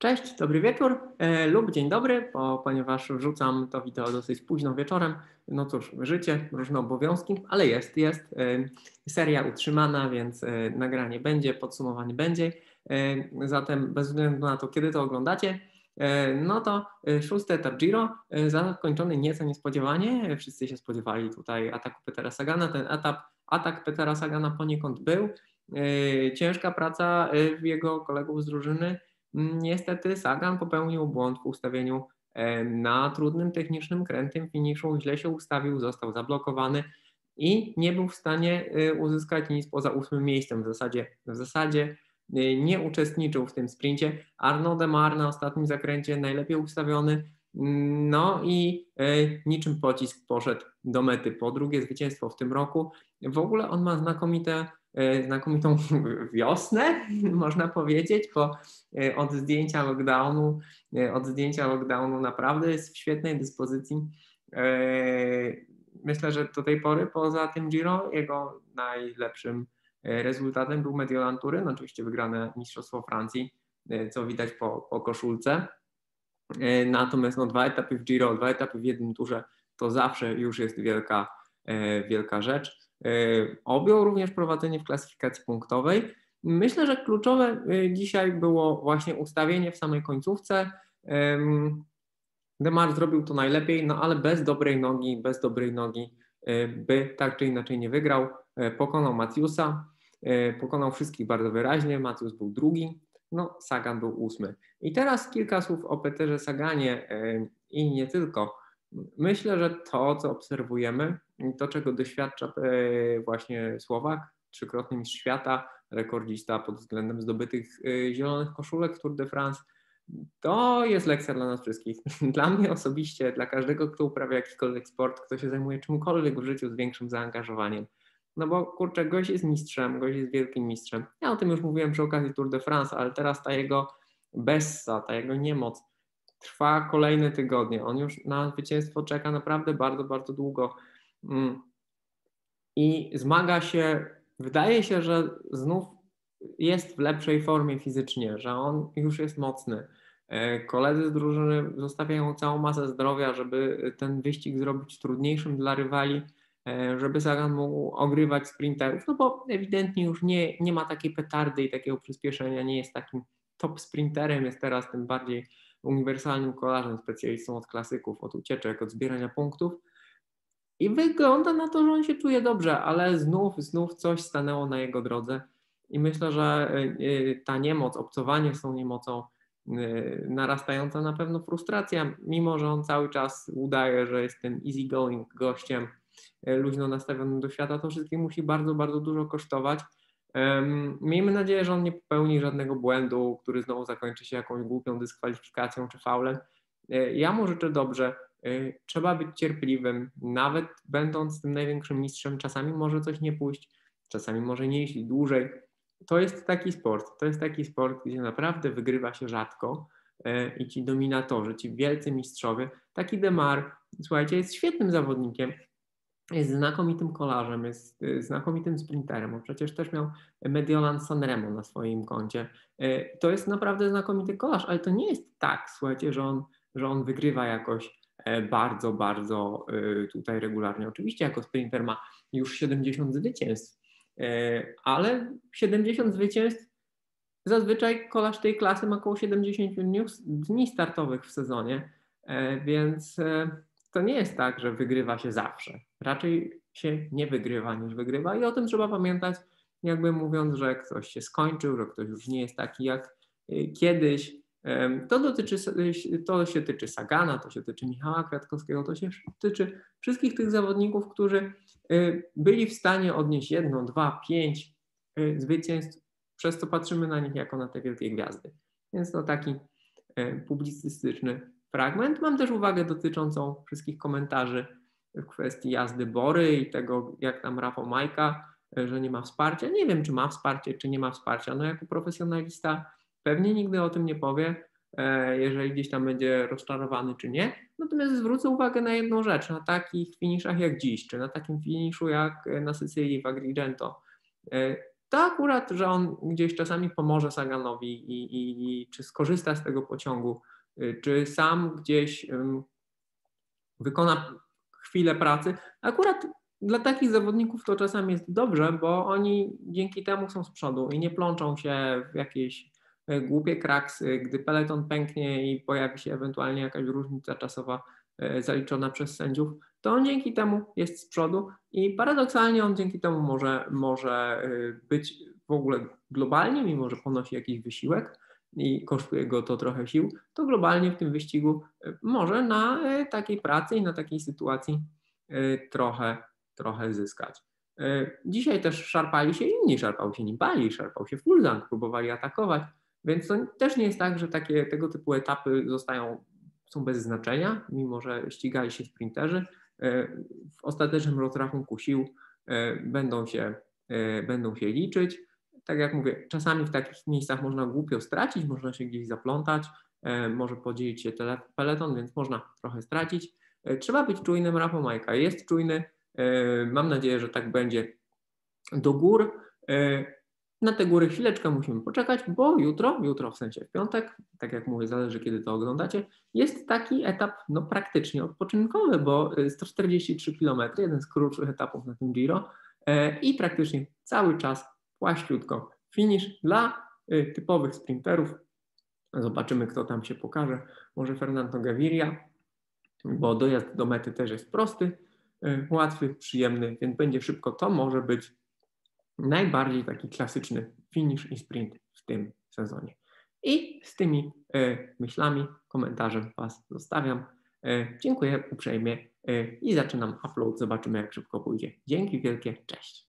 Cześć, dobry wieczór lub dzień dobry, ponieważ wrzucam to wideo dosyć późno wieczorem. No cóż, życie, różne obowiązki, ale jest. Seria utrzymana, więc nagranie będzie, podsumowanie będzie. Zatem bez względu na to, kiedy to oglądacie, no to szósty etap Giro zakończony nieco niespodziewanie. Wszyscy się spodziewali tutaj ataku Petera Sagana. Ten atak Petera Sagana poniekąd był. Ciężka praca jego kolegów z drużyny. Niestety Sagan popełnił błąd w ustawieniu na trudnym technicznym krętym finiszu, źle się ustawił, został zablokowany i nie był w stanie uzyskać nic poza 8. miejscem. W zasadzie nie uczestniczył w tym sprincie. Arnaud Démare na ostatnim zakręcie najlepiej ustawiony, no i niczym pocisk poszedł do mety. Po drugie zwycięstwo w tym roku. W ogóle on ma znakomitą wiosnę, można powiedzieć, bo od zdjęcia lockdownu naprawdę jest w świetnej dyspozycji. Myślę, że do tej pory poza tym Giro jego najlepszym rezultatem był Mediolan Turyn, oczywiście wygrane Mistrzostwo Francji, co widać po koszulce. Natomiast 2 etapy w Giro, 2 etapy w jednym turze to zawsze już jest wielka rzecz. Objął również prowadzenie w klasyfikacji punktowej. Myślę, że kluczowe dzisiaj było właśnie ustawienie w samej końcówce. Démare zrobił to najlepiej, no ale bez dobrej nogi by tak czy inaczej nie wygrał. Pokonał Mathiusa, pokonał wszystkich bardzo wyraźnie. Mathius był drugi, no Sagan był 8. I teraz kilka słów o Peterze Saganie i nie tylko. Myślę, że to, co obserwujemy, to, czego doświadcza właśnie Słowak, trzykrotny mistrz świata, rekordzista pod względem zdobytych zielonych koszulek w Tour de France, to jest lekcja dla nas wszystkich. Dla mnie osobiście, dla każdego, kto uprawia jakikolwiek sport, kto się zajmuje czymkolwiek w życiu z większym zaangażowaniem. No bo kurczę, gość jest mistrzem, gość jest wielkim mistrzem. Ja o tym już mówiłem przy okazji Tour de France, ale teraz ta jego bessa, ta jego niemoc trwa kolejne tygodnie. On już na zwycięstwo czeka naprawdę bardzo długo. I zmaga się, wydaje się, że znów jest w lepszej formie fizycznie, że on już jest mocny. Koledzy z drużyny zostawiają całą masę zdrowia, żeby ten wyścig zrobić trudniejszym dla rywali, żeby Sagan mógł ogrywać sprinterów, no bo ewidentnie już nie ma takiej petardy i takiego przyspieszenia, nie jest takim top sprinterem, jest teraz tym bardziej uniwersalnym kolarzem, specjalistą od klasyków, od ucieczek, od zbierania punktów. I wygląda na to, że on się czuje dobrze, ale znów coś stanęło na jego drodze. I myślę, że ta niemoc, obcowanie z tą niemocą, narastająca na pewno frustracja, mimo że on cały czas udaje, że jest tym easygoing gościem, luźno nastawionym do świata, to wszystkim musi bardzo dużo kosztować. Miejmy nadzieję, że on nie popełni żadnego błędu, który znowu zakończy się jakąś głupią dyskwalifikacją czy faulem. Ja mu życzę dobrze. Trzeba być cierpliwym, nawet będąc tym największym mistrzem, czasami może coś nie pójść, czasami może nie iść dłużej. To jest taki sport, gdzie naprawdę wygrywa się rzadko i ci dominatorzy, ci wielcy mistrzowie, taki Démare, słuchajcie, jest świetnym zawodnikiem, jest znakomitym kolarzem, jest znakomitym sprinterem. On przecież też miał Mediolan Sanremo na swoim koncie. To jest naprawdę znakomity kolarz, ale to nie jest tak, słuchajcie, że on wygrywa jakoś bardzo tutaj regularnie. Oczywiście jako sprinter ma już 70 zwycięstw, ale 70 zwycięstw zazwyczaj kolarz tej klasy ma około 70 dni startowych w sezonie, więc to nie jest tak, że wygrywa się zawsze. Raczej się nie wygrywa niż wygrywa i o tym trzeba pamiętać, jakby mówiąc, że ktoś się skończył, że ktoś już nie jest taki jak kiedyś. To się tyczy Sagana, to się tyczy Michała Kwiatkowskiego, to się tyczy wszystkich tych zawodników, którzy byli w stanie odnieść 1, 2, 5 zwycięstw, przez co patrzymy na nich jako na te wielkie gwiazdy. Więc to taki publicystyczny fragment. Mam też uwagę dotyczącą wszystkich komentarzy w kwestii jazdy Bory i tego, jak tam Rafał Majka, że nie ma wsparcia. Nie wiem, czy ma wsparcie, czy nie ma wsparcia. No jako profesjonalista pewnie nigdy o tym nie powie, jeżeli gdzieś tam będzie rozczarowany, czy nie. Natomiast zwrócę uwagę na jedną rzecz, na takich finiszach jak dziś, czy na takim finiszu jak na Sycylii w Agrigento. to akurat, że on gdzieś czasami pomoże Saganowi i czy skorzysta z tego pociągu, czy sam gdzieś wykona chwilę pracy. Akurat dla takich zawodników to czasami jest dobrze, bo oni dzięki temu są z przodu i nie plączą się w jakieś głupie kraksy. Gdy peleton pęknie i pojawi się ewentualnie jakaś różnica czasowa zaliczona przez sędziów, to on dzięki temu jest z przodu i paradoksalnie on dzięki temu może być w ogóle globalnie, mimo że ponosi jakiś wysiłek i kosztuje go to trochę sił, to globalnie w tym wyścigu może na takiej pracy i na takiej sytuacji trochę zyskać. Dzisiaj też szarpali się inni, szarpał się Nibali, szarpał się Fulzang, próbowali atakować, więc to też nie jest tak, że tego typu etapy są bez znaczenia, mimo że ścigali się sprinterzy. W ostatecznym rozrachunku sił będą się liczyć. Tak jak mówię, czasami w takich miejscach można głupio stracić, można się gdzieś zaplątać, może podzielić się peleton, więc można trochę stracić. Trzeba być czujnym. Rafał Majka jest czujny. Mam nadzieję, że tak będzie do gór. Na te góry chwileczkę musimy poczekać, bo jutro w sensie w piątek, tak jak mówię, zależy kiedy to oglądacie, jest taki etap praktycznie odpoczynkowy, bo 143 km, jeden z krótszych etapów na tym Giro i praktycznie cały czas płaściutko. Finisz dla typowych sprinterów. Zobaczymy, kto tam się pokaże. Może Fernando Gaviria, bo dojazd do mety też jest prosty, łatwy, przyjemny, więc będzie szybko. To może być najbardziej taki klasyczny finish i sprint w tym sezonie. I z tymi myślami, komentarzem Was zostawiam. Dziękuję uprzejmie i zaczynam upload. Zobaczymy, jak szybko pójdzie. Dzięki wielkie, cześć.